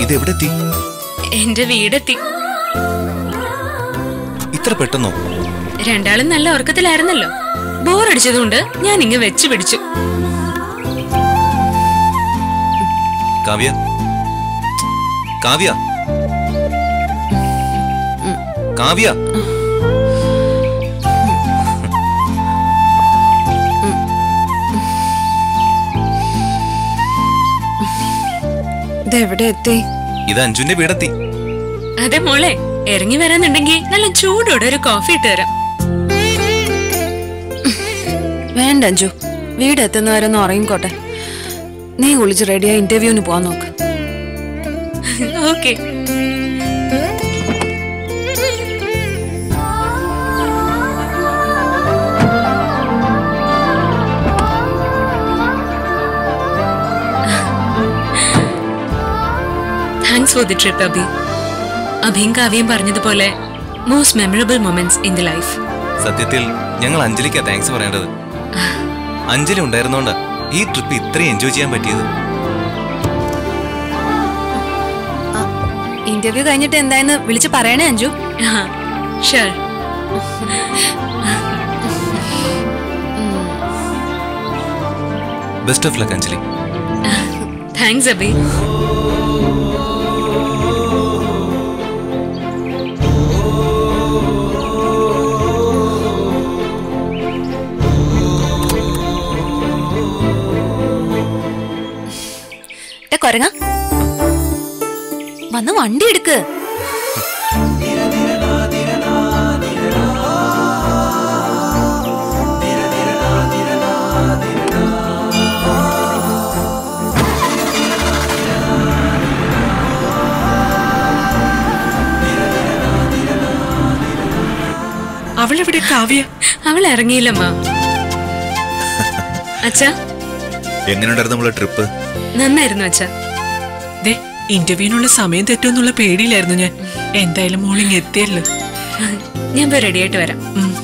ഇതെവിടെത്തി? എന്റെ വീടെത്തി. ഇത്ര പെട്ടെന്നോ? രണ്ടാളും നല്ല ഉറക്കത്തിലായിരുന്നല്ലോ. ബോറടിച്ചതുകൊണ്ട് ഞാൻ ഇങ്ങ് വെച്ചു പിടിച്ചു. കാവ്യ, കാവ്യ, കാവ്യ. ഇതെവിടെ എത്തി? ഇത് അഞ്ജുന്റെ വീടെത്തി. അതെ മോളെ, ഇറങ്ങി വരാന്നുണ്ടെങ്കിൽ നല്ല ചൂടോടെ ഒരു കോഫി ഇട്ട് തരാം. വേണ്ട അഞ്ജു, വീടെത്തുന്നവരൊന്ന് ഉറങ്ങിക്കോട്ടെ. നീ കുളിച്ച് റെഡിയാ ഇന്റർവ്യൂവിന് പോവാൻ നോക്ക്. Okay. Thanks for the trip Abhi. അഭിയും കാവ്യം പറഞ്ഞതുപോലെ most memorable moments in the life. സത്യത്തിൽ ഞങ്ങൾ അഞ്ജലിക്കാ താങ്ക്സ് പറയേണ്ടത്. അഞ്ജലി ഉണ്ടായിരുന്നോണ്ടാ ഈ ട്രിപ്പ് ഇത്രയും എൻജോയ് ചെയ്യാൻ പറ്റിയത്. ഇന്റർവ്യൂ കഴിഞ്ഞിട്ട് എന്തായെന്ന് വിളിച്ച് പറയണേ Anju. Sure. Best of luck Anjali. Thanks Abhi. കൊരങ്ങ വന്ന് വണ്ടി എടുക്ക്. അവളെവിടെ കാവ്യ? അവൾ ഇറങ്ങിയില്ലമ്മ. അച്ഛാ, എങ്ങനെയുണ്ടായിരുന്നു നമ്മളെ ട്രിപ്പ്? നന്നായിരുന്നു അച്ഛാ. ഇന്റർവ്യൂവിനുള്ള സമയം തെറ്റുമെന്നുള്ള പേടിയിലായിരുന്നു ഞാൻ. എന്തായാലും മോളിങ് എത്തിയല്ലോ. ഞാൻ പോയി റെഡി ആയിട്ട് വരാം.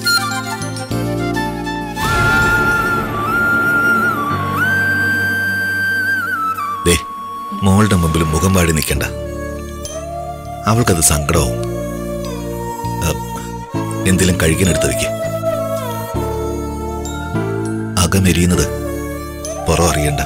മോളുടെ മുമ്പിൽ മുഖം വാടി നിൽക്കണ്ട. അവൾക്കത് സങ്കടവും. എന്തെങ്കിലും കഴിക്കാനെടുത്ത് വയ്ക്ക്. അകമെരിയുന്നത് പുറം അറിയണ്ട.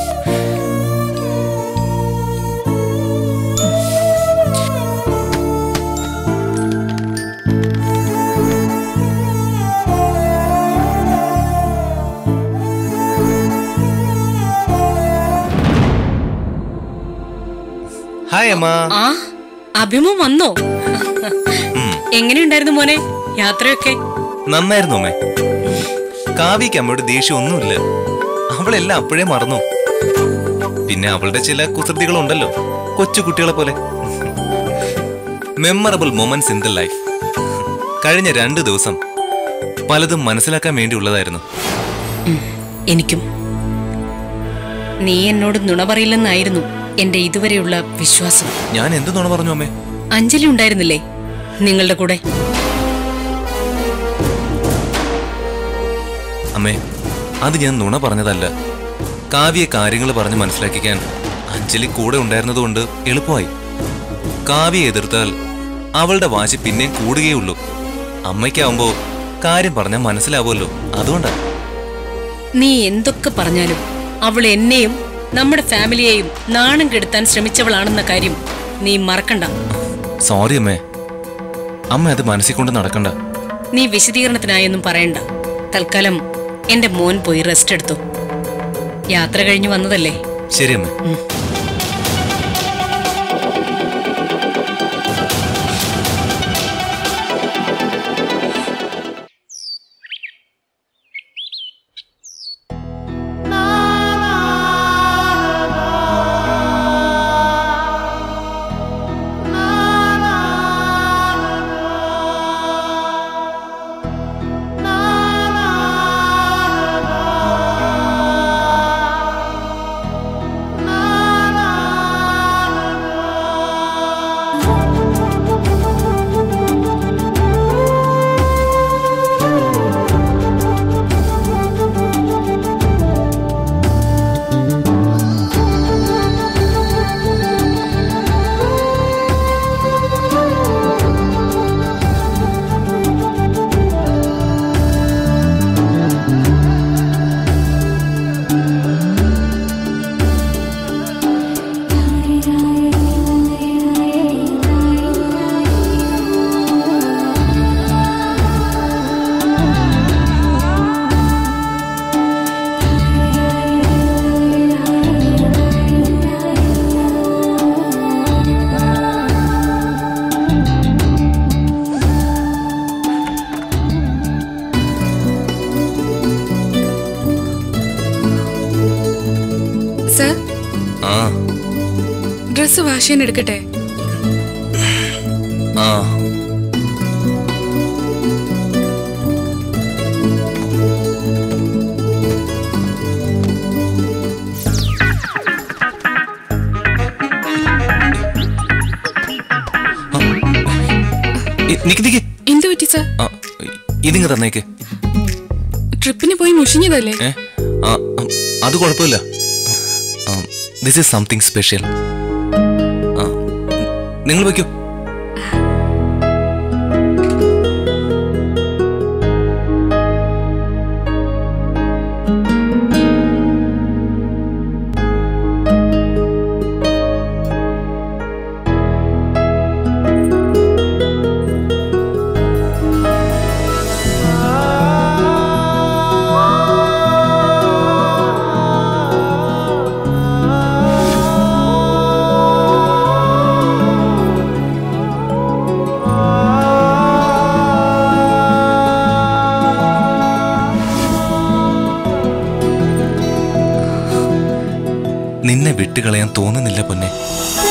ഹായ് അമ്മ. അഭിമു വന്നോ? എങ്ങനെയുണ്ടായിരുന്നു മോനെ യാത്രയൊക്കെ? നന്നായിരുന്നു അമ്മേ. കാവ്യക്ക് അമ്മയുടെ ദേഷ്യം ഒന്നുമില്ല. അവളെല്ലാം അപ്പോഴേ മറന്നു. പിന്നെ അവളുടെ ചില കുസൃതികളുണ്ടല്ലോ, കൊച്ചു കുട്ടികളെ പോലെ. Memorable moments in the life. കഴിഞ്ഞ 2 ദിവസം പലതും മനസ്സിലാക്കാൻ വേണ്ടിയുള്ളതായിരുന്നു. എനിക്കും. നീ എന്നോട് നുണ പറയില്ലെന്നായിരുന്നു എന്റെ ഇതുവരെയുള്ള വിശ്വാസം. ഞാൻ എന്ത് നുണ പറഞ്ഞു അമ്മേ? അഞ്ജലി ഉണ്ടായിരുന്നില്ലേ നിങ്ങളുടെ കൂടെ? അമ്മേ, അത് ഞാൻ നുണ പറഞ്ഞതല്ല. കാവ്യ കാര്യങ്ങൾ പറഞ്ഞ് മനസ്സിലാക്കിക്കാൻ അഞ്ജലി കൂടെ ഉണ്ടായിരുന്നതുകൊണ്ട് എളുപ്പമായി. കാവ്യ എതിർത്താൽ അവളുടെ വാശി പിന്നെയും കൂടുകയുള്ളൂ. അമ്മയ്ക്കാവുമ്പോ കാര്യം പറഞ്ഞാൽ മനസ്സിലാവുമല്ലോ, അതുകൊണ്ടാ. നീ എന്തൊക്കെ പറഞ്ഞാലും അവൾ എന്നെയും നമ്മുടെ ഫാമിലിയെയും നാണം കെടുത്താൻ ശ്രമിച്ചവളാണെന്ന കാര്യം നീ മറക്കണ്ട. സോറി അമ്മേ. അമ്മ അത് മനസ്സിൽ കൊണ്ട് നടക്കണ്ട. നീ വിശദീകരണത്തിനായൊന്നും പറയണ്ട. തൽക്കാലം എന്റെ മോൻ പോയി റെസ്റ്റ് എടുത്തു. യാത്ര കഴിഞ്ഞു വന്നതല്ലേ. ശരി അമ്മേ. ആ ഡ്രസ് വാഷ് ചെയ്യാൻ എടുക്കട്ടെ? ആ നിക്ക് എന്ത് പറ്റി സാർ? ഇതിങ്ങ് തന്നേക്ക്. ട്രിപ്പിന് പോയി മുഷിഞ്ഞതല്ലേ? അത് കുഴപ്പമില്ല. This is something special. നിങ്ങൾ വയ്ക്കൂ. നിന്നെ വിട്ടുകളയാൻ തോന്നുന്നില്ല പൊന്നെ.